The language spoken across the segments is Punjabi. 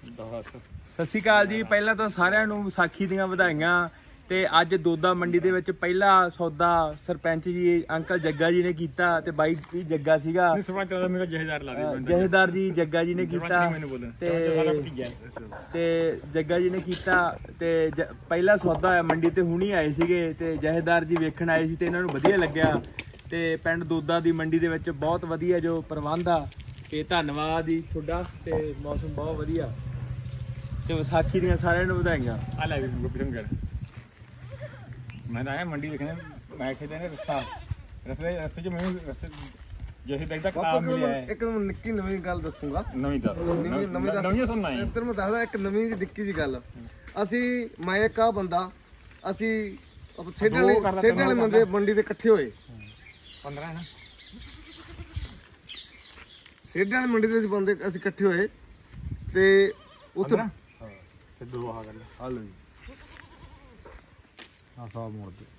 ਸਤਿ ਸ਼੍ਰੀ ਅਕਾਲ ਜੀ। ਪਹਿਲਾਂ ਤਾਂ ਸਾਰਿਆਂ ਨੂੰ ਵਿਸਾਖੀ ਦੀਆਂ ਵਧਾਈਆਂ। ਤੇ ਅੱਜ ਦੋਦਾ ਮੰਡੀ ਦੇ ਵਿੱਚ ਪਹਿਲਾ ਸੌਦਾ ਸਰਪੰਚ ਜੀ ਅੰਕਲ ਜੱਗਾ ਜੀ ਨੇ ਕੀਤਾ ਤੇ ਬਾਈ ਜੀ ਜੱਗਾ ਸੀਗਾ ਜਹੇਦਾਰ ਜੀ ਜੱਗਾ ਜੀ ਨੇ ਕੀਤਾ ਤੇ ਜੱਗਾ ਜੀ ਨੇ ਕੀਤਾ ਤੇ ਪਹਿਲਾ ਸੌਦਾ ਹੋਇਆ ਮੰਡੀ ਤੇ ਹੁਣੀ ਆਏ ਸੀਗੇ ਤੇ ਜਹੇਦਾਰ ਜੀ ਵੇਖਣ ਆਏ ਸੀ ਤੇ ਇਹਨਾਂ ਨੂੰ ਵਧੀਆ ਲੱਗਿਆ ਤੇ ਪਿੰਡ ਦੋਦਾ ਦੀ ਮੰਡੀ ਦੇ ਵਿੱਚ ਬਹੁਤ ਵਧੀਆ ਜੋ ਪ੍ਰਬੰਧ ਆ ਤੇ ਧੰਨਵਾਦ ਜੀ ਤੁਹਾਡਾ ਤੇ ਮੌਸਮ ਬਹੁਤ ਵਧੀਆ ਤੇ ਵਿਸਾਖੀ ਦੀਆਂ ਸਾਰਿਆਂ ਨੂੰ ਵਧਾਈਆਂ। ਆ ਲੈ मैं आया मंडी देखने मैं कहते हैं रस्ते जो मैं जैसे देखता काम मिला है एक निक्की नवीं गल दसूंगा नवीं सुनना है इधर मैं दसदा एक नवीं निक्की जी गल ਅਸੀਂ ਮੈਂ ਇੱਕ ਆ ਬੰਦਾ ਅਸੀਂ ਸੇਡਾਂ ਵਾਲੇ ਮੰਡੀ ਦੇ ਇਕੱਠੇ ਹੋਏ 15 ਹੈ ਨਾ ਸੇਡਾਂ ਵਾਲੀ ਮੰਡੀ ਦੇ ਬੰਦੇ ਅਸੀਂ ਇਕੱਠੇ ਹੋਏ ਤੇ ਉੱਥੇ ਤੇ ਦੋ ਆ ਗੱਲ ਆ ਲਓ ਜੀ ਆਹ ਮੋੜ ਦੇ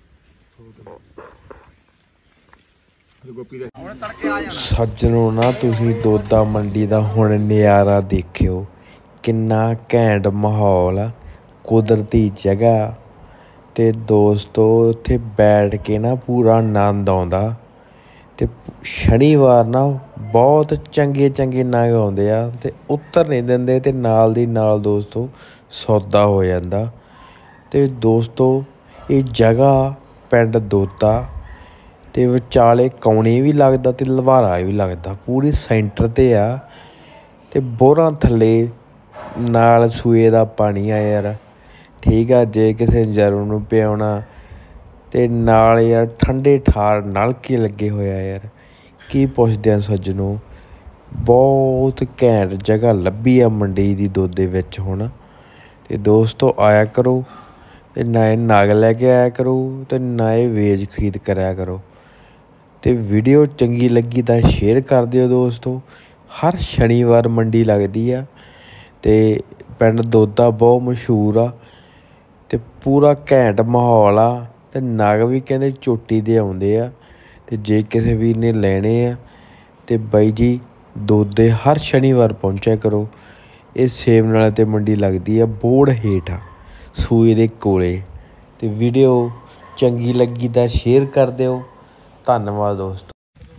ਸੱਜਣੋ ਨਾ ਤੁਸੀਂ ਦੋਦਾ ਮੰਡੀ ਦਾ ਹੁਣ ਨਜ਼ਾਰਾ ਦੇਖਿਓ ਕਿੰਨਾ ਘੈਂਟ ਮਾਹੌਲ ਆ ਕੁਦਰਤੀ ਜਗ੍ਹਾ ਤੇ ਦੋਸਤੋ ਉੱਥੇ ਬੈਠ ਕੇ ਨਾ ਪੂਰਾ ਆਨੰਦ ਆਉਂਦਾ ਤੇ ਸ਼ਨੀਵਾਰ ਨਾ ਬਹੁਤ ਚੰਗੇ ਨਗ ਆਉਂਦੇ ਆ ਤੇ ਉੱਤਰ ਨਹੀਂ ਦਿੰਦੇ ਤੇ ਨਾਲ ਦੀ ਨਾਲ ਦੋਸਤੋ ਸੌਦਾ ਹੋ ਜਾਂਦਾ ਤੇ ਦੋਸਤੋ ਇਹ ਜਗ੍ਹਾ ਪਿੰਡ ਦੋਦਾ ਤੇ ਵਿਚਾਲੇ ਕੌਣੀ ਵੀ ਲੱਗਦਾ ਤੇ ਲਵਾਰਾ ਵੀ ਲੱਗਦਾ ਪੂਰੀ ਸੈਂਟਰ ਤੇ ਆ ਤੇ ਬੋਰਾਂ ਥੱਲੇ ਨਾਲ ਸੂਏ ਦਾ ਪਾਣੀ ਆ ਯਾਰ ਠੀਕ ਆ ਜੇ ਕਿਸੇ ਜਰੂ ਨੂੰ ਪਿਆਉਣਾ ਤੇ ਨਾਲ ਯਾਰ ਠੰਡੇ ਠਾਰ ਨਲਕੇ ਲੱਗੇ ਹੋਇਆ ਯਾਰ ਕੀ ਪੁੱਛਦੇ ਆ ਸੱਜਣੋ ਬਹੁਤ ਘੈਂਟ ਜਗ੍ਹਾ ਲੱਭੀ ਆ ਮੰਡੀ ਦੀ ਦੋਦੇ ਵਿੱਚ ਹੁਣ ਤੇ ਦੋਸਤੋ ਆਇਆ ਕਰੋ ਤੇ ਨਾ ਇਹ ਨਗ ਲੈ ਕੇ ਆਇਆ ਕਰੋ ਤੇ ਨਾ ਇਹ ਵੇਚ ਖਰੀਦ ਕਰਿਆ ਕਰੋ ਤੇ ਵੀਡੀਓ ਚੰਗੀ ਲੱਗੀ ਤਾਂ ਸ਼ੇਅਰ ਕਰ ਦਿਓ ਦੋਸਤੋ। ਹਰ ਸ਼ਨੀਵਾਰ ਮੰਡੀ ਲੱਗਦੀ ਆ ਤੇ ਪਿੰਡ ਦੋਦਾ ਬਹੁਤ ਮਸ਼ਹੂਰ ਆ ਤੇ ਪੂਰਾ ਘੈਂਟ ਮਾਹੌਲ ਆ ਤੇ ਨਗ ਵੀ ਕਹਿੰਦੇ ਚੋਟੀ ਦੇ ਆਉਂਦੇ ਆ ਤੇ ਜੇ ਕਿਸੇ ਵੀਰ ਨੇ ਲੈਣੇ ਆ ਤੇ ਬਾਈ ਜੀ ਦੋਦੇ ਹਰ ਸ਼ਨੀਵਾਰ ਪਹੁੰਚਿਆ ਕਰੋ। ਇਹ ਸੇਮ ਨਾਲੇ ਤੇ ਮੰਡੀ ਲੱਗਦੀ ਆ ਬੋਰਡ ਹੇਠ ਆ ਸੂਏ ਦੇ ਕੋਲੇ ਤੇ ਵੀਡੀਓ ਚੰਗੀ ਲੱਗੀ ਤਾਂ ਸ਼ੇਅਰ ਕਰ ਦਿਓ। ਧੰਨਵਾਦ ਦੋਸਤੋ।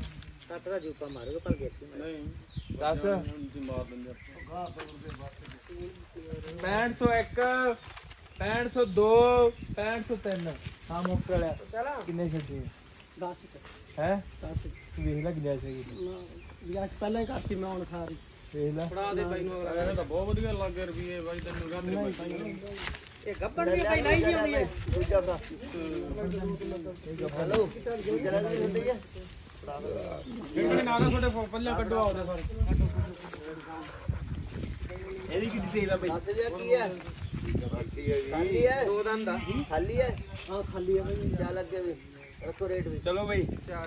6501 6502 6503 ਹਾਂ ਮੁੱਕ ਵਾਲਿਆ ਕਿੰਨੇ ਛੱਡੇ 10 ਹੈ 10 ਵੇਖ ਲੈ ਕਿੰਨੇ ਸੀਗੇ ਪਹਿਲਾਂ ਹੀ ਕਰਤੀ ਮੈਂ ਹੁਣ ਸਾਰੀ ਵੇਖ ਲੈ ਫੜਾ ਦੇ ਬਾਈ ਨੂੰ ਅਗਲਾ ਤਾਂ ਬਹੁਤ ਵਧੀਆ ਲੱਗੇ ਰੁਪਏ ਬਾਈ ਤੈਨੂੰ ਗੱਲ ਇਹ ਗੱਪੜ ਵੀ ਬਾਈ ਨਹੀਂ ਜੀ ਆਉਣੀ ਹੈ ਦੂਜਾ ਭਰਾ ਹੈਲੋ ਦੂਜਾ ਵੀ ਹੁੰਦੀ ਹੈ ਇਹ ਨਾਲ ਤੁਹਾਡੇ ਪੱਲੇ ਕੱਢੋ ਆਉਦੇ ਸਰ ਇਹਦੀ ਕੀ ਡਿਟੇਲ ਆ ਬਾਈ ਦੱਸ ਦਿਆ ਕੀ ਹੈ ਖਾਲੀ ਹੈ ਦੋ ਦੰਦ ਦਾ ਖਾਲੀ ਹੈ ਹਾਂ ਖਾਲੀ ਹੈ ਬਾਈ ਕਿਆ ਲੱਗੇ ਵੀ ਰੱਖੋ ਰੇਟ ਵੀ ਚਲੋ ਬਾਈ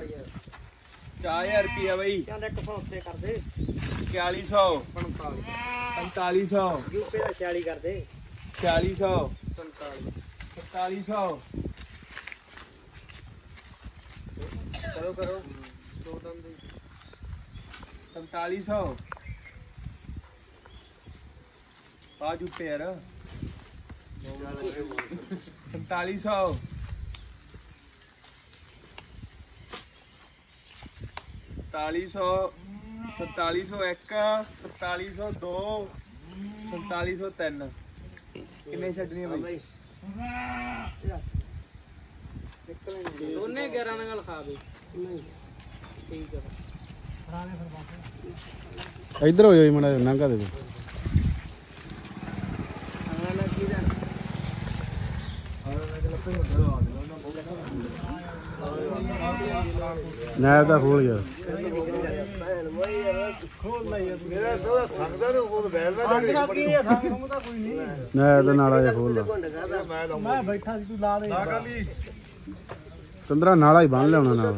4000 ਰੁਪਿਆ ਬਾਈ ਚੱਲ ਇੱਕ ਫੋਨ ਉੱਤੇ ਕਰ ਦੇ 4100 4500 ਯੂਪੀ ਦਾ 40 ਕਰ ਦੇ 4000 4700 ਕਰੋ ਦੋ ਦੰਦ 4700 ਆ ਜੁੱਤੇ ਯਾਰ 4700 4701 4702 4703 ਕਿੰਨੇ ਛੱਡਣੀ ਬਾਈ ਦੋਨੇ 11 ਨਾਲ ਖਾ ਬਈ ਨਹੀਂ ਠੀਕ ਹੈ ਇੱਧਰ ਹੋ ਜਾਈ ਮੜਾ ਨੰਗਾ ਦੇ ਦੇ ਨਾ ਤਾਂ ਖੋਲ ਗਿਆ ਮੇਰਾ ਥੋੜਾ ਸੰਗਦਾ ਨੂੰ ਉਹ ਬੈਲਦਾ ਕੀ ਹੈ ਸੰਗ ਦਾ ਕੋਈ ਨਹੀਂ ਨਾ ਇਹਦਾ ਨਾਲਾ ਜਿਹਾ ਖੋਲ ਮੈਂ ਬੈਠਾ ਸੀ ਤੂੰ ਲਾ ਦੇ ਲਾ ਕਰ ਲਈ ਤੰਦਰਾ ਨਾਲਾ ਹੀ ਬੰਨ ਲਿਆਉਣਾ ਨਾਲ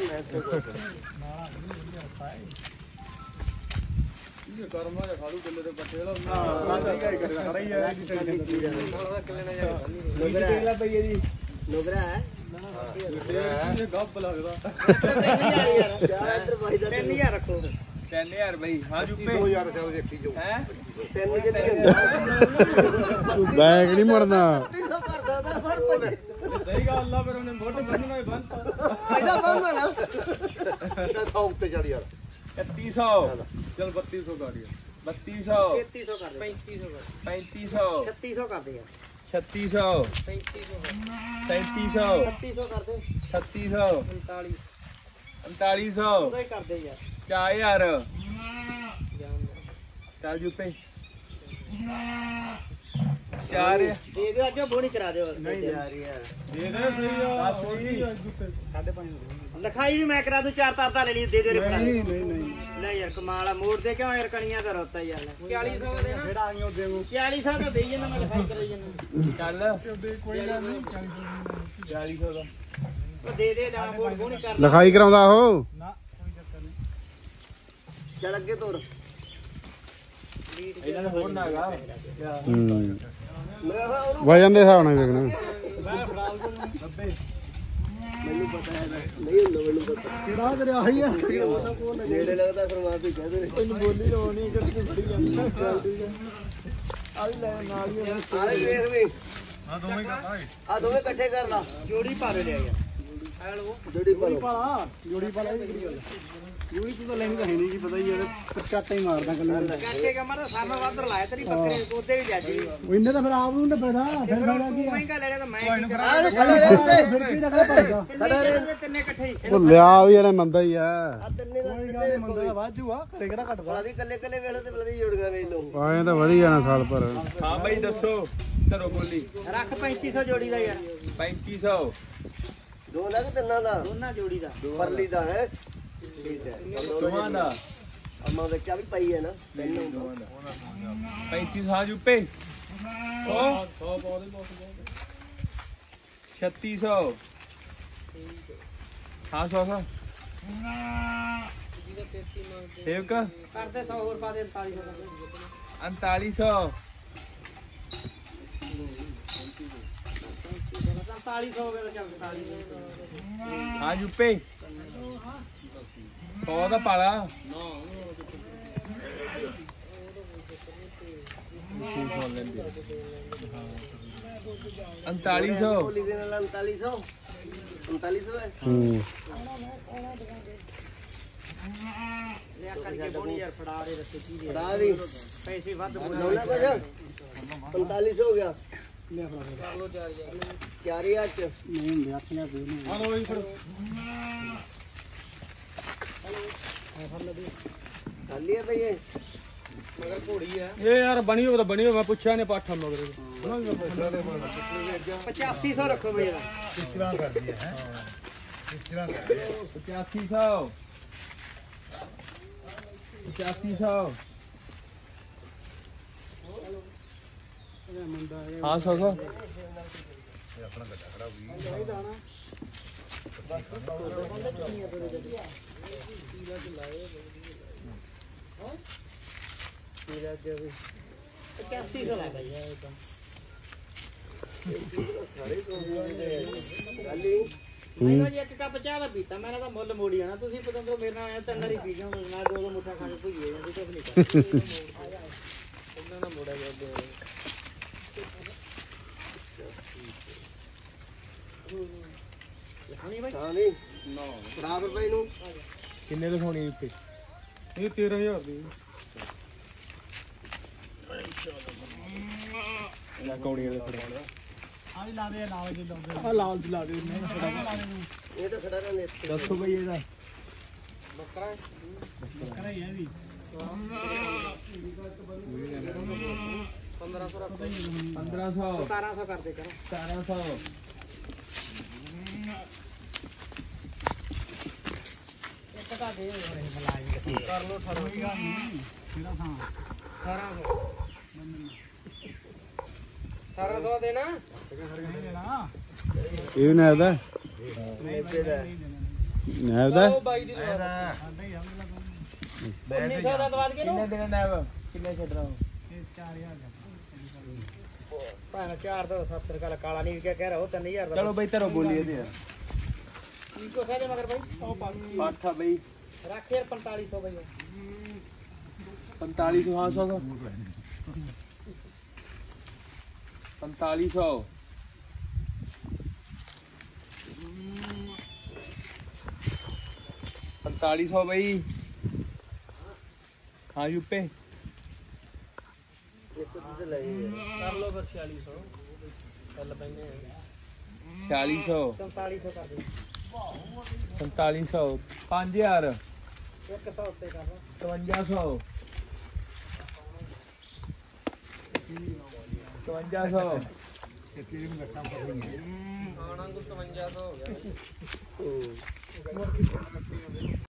ਇਹ ਕਰਮਾ ਜਿਹਾ ਖਾਲੂ ਕਿੱਲੇ ਦੇ ਬੱਟੇ ਵਾਲਾ ਨਾ ਕੀ ਕਰਦਾ ਖੜਾ ਹੀ ਆ ਜੀ ਕਿਵੇਂ ਨਾ ਜਾ ਲੋਗਰਾ ਪਈ ਜੀ ਲੋਗਰਾ ਹੈ ਇਹ ਗੱਪ ਲੱਗਦਾ 3000 ਯਾਰ 3000 ਰੱਖੋ 3000 ਬਈ ਹਾਂ ਜੁੱਪੇ 2000 ਚੱਲ ਵੇਖੀ ਜੋ ਹੈ ਤਿੰਨ ਕਿੰਨੇ ਬੈਗ ਨਹੀਂ ਮੁੜਨਾ ਸਹੀ ਗੱਲ ਆ ਫਿਰ ਉਹਨੇ ਮੋਢ ਬੰਨਣਾ ਹੀ ਬੰਨਤਾ ਪਹਿਲਾਂ ਬੰਨਦਾ ਨਾ ਅੱਛਾ ਉੱਤੇ ਚੱਲ ਯਾਰ 3100 ਚਲ 3200 ਕਰ ਦਿਓ 3200 3300 ਕਰ ਦੇ 3500 3600 ਕਰ ਦੇ ਯਾਰ 3600 3500 3700 3600 ਕਰ ਦੇ 3600 39 3900 ਉਹਦਾ ਹੀ ਕਰ ਦੇ ਯਾਰ 4000 ਜਾਨ ਚੱਲ ਜੁੱਪੇ 4 ਦੇ ਦਿਓ ਅੱਜ ਬੋਣੀ ਕਰਾ ਦਿਓ ਨਹੀਂ ਯਾਰ ਯਾਰ ਦੇ ਦੇ ਸਹੀ ਆ ਜੁੱਪੇ 5.5 ਲਿਖਾਈ ਵੀ ਮੈਂ ਕਰਾ ਦੂੰ 4 ਤਾਰ ਦਾ ਲੈ ਲਈ ਦੇ ਦੇ ਨਹੀਂ ਨਹੀਂ ਲੈ ਯਾਰ ਕਮਾਲ ਆ ਮੋੜ ਦੇ ਕਿਉਂ ਯਾਰ ਕਣੀਆਂ ਦਾ ਰੋਤਾ ਯਾਰ 4100 ਦੇ ਨਾ ਜਿਹੜਾ ਆਈਓ ਦੇਵੋ 4100 ਤਾਂ ਦੇਈ ਜਾਂਦਾ ਮੈਂ ਲਿਖਾਈ ਕਰਾਈ ਜਾਂਦਾ ਚੱਲ ਕੋਈ ਨਾ ਨਹੀਂ 4000 ਦਾ ਉਹ ਦੇ ਦੇ ਨਾ ਬੋੜ ਬੋਣੀ ਕਰ ਲਿਖਾਈ ਕਰਾਉਂਦਾ ਉਹ ਚੱਲ ਅੱਗੇ ਤੋਰ ਇਹਨਾਂ ਦਾ ਹੋਰ ਨਾ ਹੈਗਾ ਮੇਰਾ ਉਹਨੂੰ ਵਜਨ ਦੇ ਹਿਸਾਬ ਨਾਲ ਵੇਖਣਾ ਮੈਨੂੰ ਪਤਾ ਹੈ ਨਹੀਂ ਹੁੰਦਾ ਮੈਨੂੰ ਪਤਾ ਕਿਹੜਾ ਤੇਰੇ ਆਹੀ ਆ ਨੇੜੇ ਲੱਗਦਾ ਫਿਰ ਮਾਰ ਵੀ ਕਹਿ ਦੇ ਇਹਨੂੰ ਬੋਲੀ ਨਾ ਹੋਣੀ ਕਿ ਤੂੰ ਫੜੀ ਜਾਂਦਾ ਆ ਵੀ ਲੈ ਨਾਲ ਹੀ ਆਲੇ ਵੇਖ ਵੀ ਆ ਦੋਵੇਂ ਇਕੱਠੇ ਕਰ ਲਾ ਜੋੜੀ ਪਾ ਦੇ ਲਿਆ ਯਾਰ ਹੈਲੋ ਜੋੜੀ ਪਾ ਲਓ ਜੋੜੀ ਪਾ ਲੈ ਜੋੜੀ ਤੂੰ ਤਾਂ ਲੈਣੀ ਤਾਂ ਹੈ ਨਹੀਂ ਕੀ ਪਤਾ ਹੀ ਯਾਰ ਕੱਟਾ ਹੀ ਮਾਰਦਾ ਕੱਲੇ ਕਾਕੇ ਕਮਰ ਸਾਮਾ ਵਾਧਰ ਲਾਇਆ ਤੇਰੀ ਬੱਕਰੇ ਉਹਦੇ ਵੀ ਜਾਜੀ ਉਹ ਇੰਨੇ ਤਾਂ ਫਿਰ ਆਪ ਨੂੰ ਨਾ ਪੈਦਾ ਫਿਰ ਫਾਇਦਾ ਕੀ ਮਹਿੰਗਾ ਲੈ ਲਿਆ ਤਾਂ ਮੈਂ ਖੜੇ ਰਹਿੰਦੇ ਫਿਰ ਕੀ ਨਾ ਪਾਏਗਾ ਤਿੰਨੇ ਇਕੱਠੇ ਹੀ ਉਹ ਲਿਆ ਵੀ ਜਿਹੜੇ ਮੰਦਾ ਹੀ ਆ ਆ ਤਿੰਨੇ ਦਾ ਤਿੰਨੇ ਮੰਦਾ ਵਾਜੂ ਆ ਘਰੇ ਕਿਹੜਾ ਘਟਦਾ ਬਲਾਦੀ ਕੱਲੇ ਕੱਲੇ ਵੇਖ ਲੋ ਤੇ ਬਲਾਦੀ ਜੁੜਗਾ ਵੇਖ ਲੋ ਆਏ ਤਾਂ ਵਧੀ ਜਾਣਾ ਸਾਲ ਭਰ ਹਾਂ ਬਾਈ ਦੱਸੋ ਧਰੋ ਬੋਲੀ ਰੱਖ 3500 ਜੋੜੀ ਦਾ ਯਾਰ 3500 ਦੋ ਲੱਖ ਤਿੰਨਾਂ ਦਾ ਦੋਨਾਂ ਜੋੜੀ ਦਾ ਪਰਲੀ ਦਾ ਹੈ ਠੀਕ ਹੈ ਦੋਵਾਂ ਦਾ ਅਮਾ ਵੇਖਿਆ ਵੀ ਪਈ ਹੈ ਨਾ ਤਿੰਨ 35 ਹਾਂ ਜੁੱਪੇ 100 3600 ਹਾਂ 100 ਸੇਵ ਕਾ ਕਰਦੇ 100 ਹੋਰ ਪਾ ਦੇ 4500 3900 4500 ਹੋ ਗਿਆ ਤਾਂ ਚੱਲ 4500 ਹਾਂ ਜੁੱਪੇ 100 ਦਾ ਪਾਲਾ ਅੰਤਾਲੀ ਸੌ ਬੋਲੀ ਦੇ ਨਾਲ 3900 ਹੈ ਹੂੰ ਲਿਆ ਕਰਕੇ ਬੋਣੀ ਯਾਰ ਫੜਾ ਦੇ ਰੱਸੇ ਕੀ ਦੇ ਫੜਾ ਵੀ ਪੈਸੇ ਵੱਧ ਲਾਉਣਾ ਕੁਝ 4500 ਹੋ ਗਿਆ ਲਿਆ ਫੜਾ ਕਰ ਲੋ 4000 4000 ਚ ਨਹੀਂ ਹੁੰਦੇ 8000 ਦੇ ਨੇ ਹਲੋ ਇਹ ਫੜ ਖਾਲੀ ਹੈ ਭਈ ਇਹ ਮਗਰ ਘੋੜੀ ਆ ਇਹ ਯਾਰ ਬਣੀ ਹੋਵੇ ਤਾਂ ਬਣੀ ਹੋਵੇ ਮੈਂ ਪੁੱਛਿਆ ਨੇ ਪਾਠਾ ਮਗਰ 8500 ਰੱਖੋ ਬਈ ਇਹਦਾ 8500 ਹਾਂ 100 8500 ਲੱਗਾ ਯਾਰ ਇਹ ਤਾਂ ਮੈਨੂੰ ਜੀ ਇੱਕ ਕੱਪ ਚਾਹ ਦਾ ਪੀਤਾ ਮੈਂ ਤਾਂ ਮੁੱਲ ਮੋੜੀ ਆਣਾ ਤੁਸੀਂ ਪਤੰਦਰੋ ਮੇਰੇ ਨਾਲ ਆਇਆ ਤਿੰਨ ਵਾਰੀ ਪੀ ਗਿਆ ਨਾ ਦੋ ਮੁੱਠਾ ਖਾ ਕੇ ਭੁੱਜੇ ਜਾਂਦੇ ਕੁਝ ਨਹੀਂ ਕਰਦਾ ਇਹਨਾਂ ਨਾਲ ਮੋੜਿਆ ਜਾਂਦੇ ਲਖਾਣੀ ਬਾਈ ਹਾਂ ਨਹੀਂ ਫੜਾ ਫਿਰ ਭਾਈ ਨੂੰ ਕਿੰਨੇ ਦੇ ਸੋਣੀ ਉੱਤੇ ਇਹ 13000 ਦੀ ਨਾ ਕੌੜੀ ਵਾਲੇ ਫੜਾ ਆ ਵੀ ਲਾ ਦੇ ਨਾਲ ਜੀ ਲਾਉਂਦੇ ਆ ਲਾਲ ਦੀ ਲਾ ਦੇ ਇਹ ਤਾਂ ਖੜਾ ਰਹਿੰਦੇ ਇੱਥੇ ਦੱਸੋ ਬਈ ਇਹਦਾ ਬੱਕਰਾ ਹੀ ਹੈ ਵੀ 1500 ਰੱਖ 1500 1700 ਕਰਦੇ ਕਰ 1700 ਇੱਕ ਤਾਂ ਦੇ ਮਲਾਈ ਕਰ ਲੋ 18 ਕਿਹੜਾ ਥਾਂ 1800 ਦੇਣਾ ਇਹ ਨਾਇਬ ਦਾ ਮੇਪੇ ਦਾ ਨਾਇਬ ਦਾ ਉਹ ਬਾਈ ਦੀ 1900 ਦਾ ਦਵਾ ਦਈਏ ਕਿੰਨੇ ਨੂੰ ਦਿਨ ਨੈਵ ਕਿੰਨੇ ਛੱਡਣਾ 4000 ਭਾਵੇਂ 4 ਦਾ 70 ਕਾਲਾ ਕਾਲਾ ਨਹੀਂ ਵਿਕਿਆ ਕਹਿ ਰਿਹਾ ਉਹ 3000 ਦਾ ਚਲੋ ਬਈ ਧਰੋ ਬੋਲੀ ਇਹਦੇ ਕੀ ਕੋ ਸਾਰੇ ਮਗਰ ਬਾਈ ਉਹ ਪਾ ਪਾਠਾ ਬਈ ਰੱਖ ਯਾਰ 4500 ਬਈ 4500 ਹਾਂ 100 4500 4500 ਬਈ ਹਾਂ ਯੂਪੇ ਕਰ ਲਓ ਫਿਰ 4600 ਚੱਲ ਪੈਨੇ 4600 4700 ਕਰ ਦੇ 4700 5000 100 ਉੱਤੇ ਕਰ ਲਾ 5500 5500 ਆਣਾ ਕੋ 5700 ਹੋ ਗਿਆ